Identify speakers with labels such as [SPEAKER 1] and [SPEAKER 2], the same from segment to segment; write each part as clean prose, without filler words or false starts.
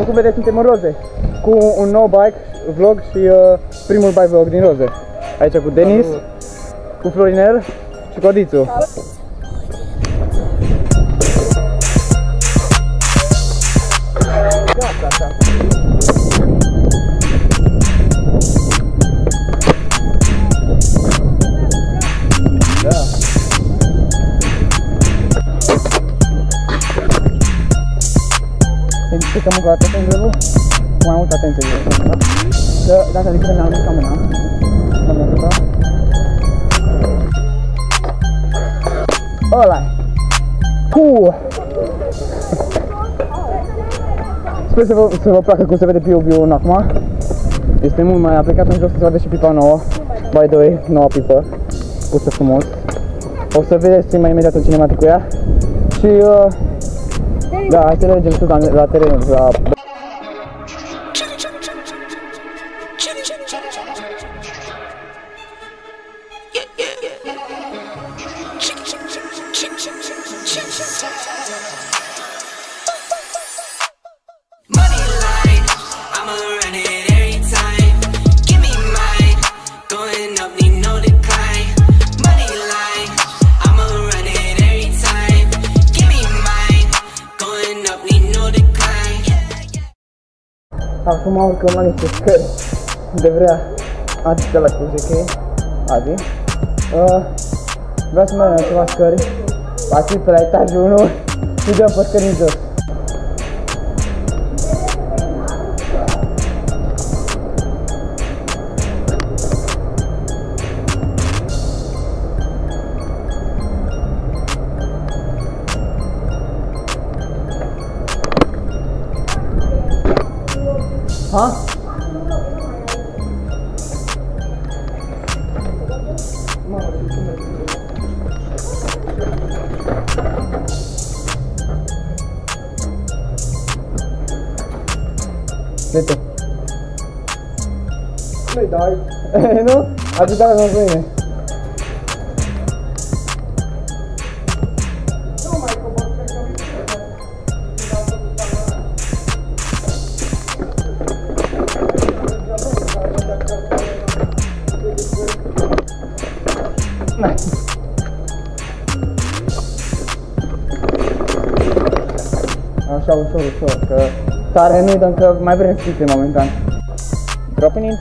[SPEAKER 1] cum vedeți, suntem în Roze cu un nou bike vlog și primul bike vlog din Roze. Aici cu Denis, cu Florinel și cu Odițu. Să mă gata în grelul, cu mai multă atenție că dacă zic că ne-am mica mâna, ăla-i! Sper să vă placă cum se vede POV-ul acum. Este mult mai aplicat în jos, să se vadă și pipa nouă. By the way, noua pipă, pusă frumos. O să vedeți mai imediat în cinematic cu ea. Și da, hai să le mergem sus la teren, la... Acum urcăm la niște scări de vrea Adi de la CJK, Adi. Vreau să mergem la ceva scări, pasim pe la etajul 1 și dăm pe scări în jos. Ha? Uite. Nu-i dai. Nu? Ajută-l în mâine. Așa, ușor, ușor, că tare nu-i dăm, că mai vrem schițe momentan. Dropping in.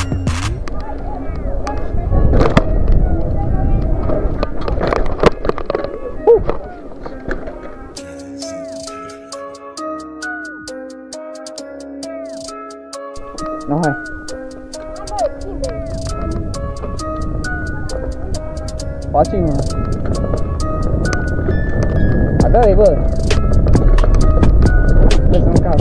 [SPEAKER 1] No, hai. Facem, mă. Adă-i, bă. Vezi în casă.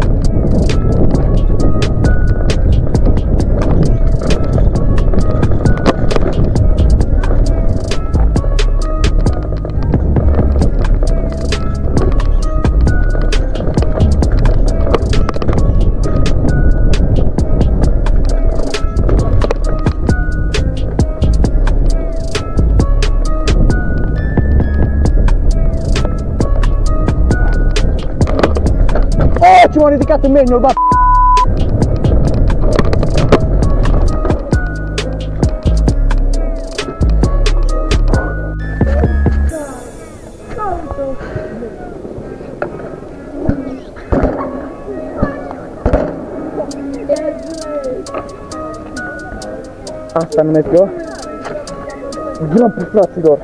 [SPEAKER 1] Ce m-a ridicat în meniu, bă! Asta numesc eu Ghilam pe fraților.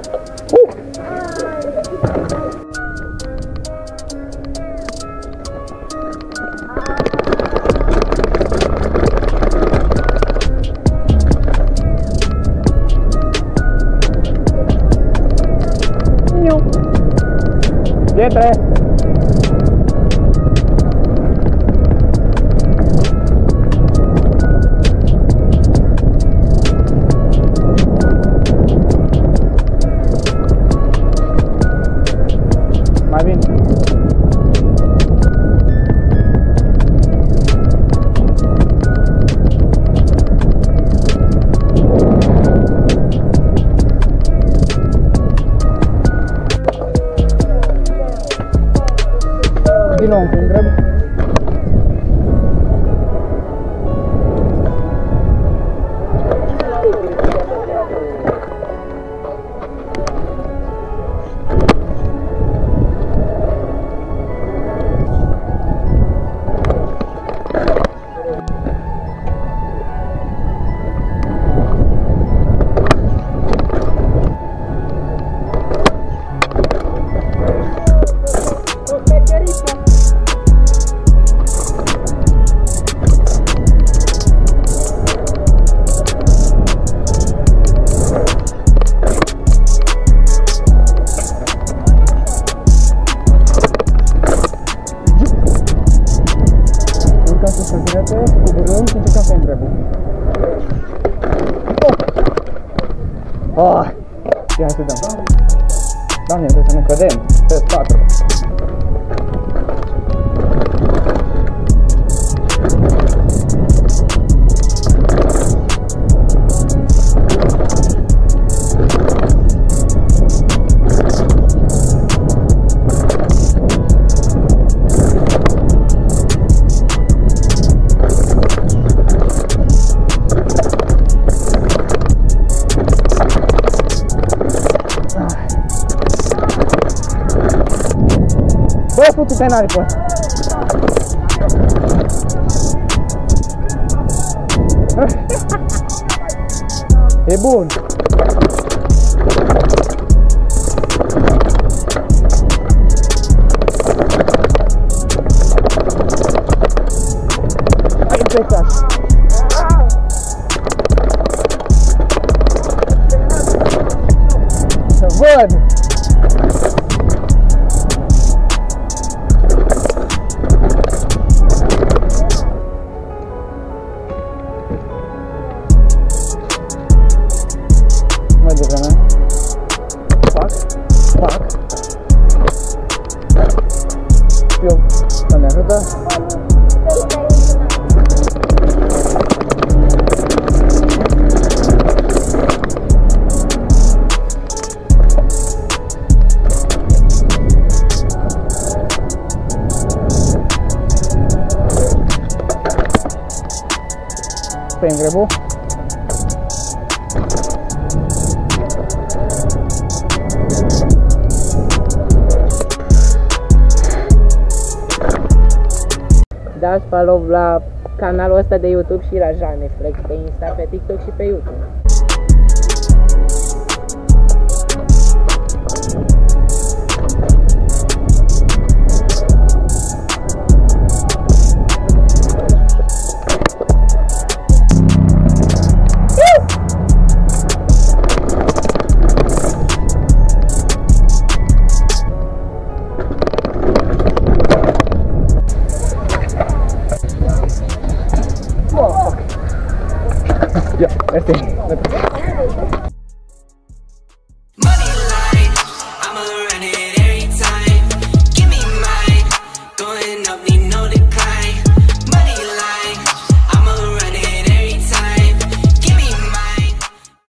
[SPEAKER 1] Pietre! Mai bine. Din nou, îmi grab. Oh! Hai să dăm. Doamne, trebuie să nu cădem. Trebuie 4. Bă, putu penali pe ăsta. E bun. Hai pe casă. Să văd. Mai devreme. Fac. Eu, Doamne ajută. Spăim grebul.
[SPEAKER 2] Dați follow la canalul ăsta de YouTube și la Janeflex pe Insta, pe TikTok și pe YouTube.
[SPEAKER 1] Ia, este.